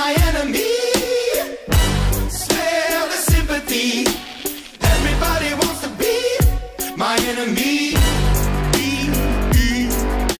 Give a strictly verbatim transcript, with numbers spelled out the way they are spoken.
my enemy. Smell the sympathy. Everybody wants to be my enemy.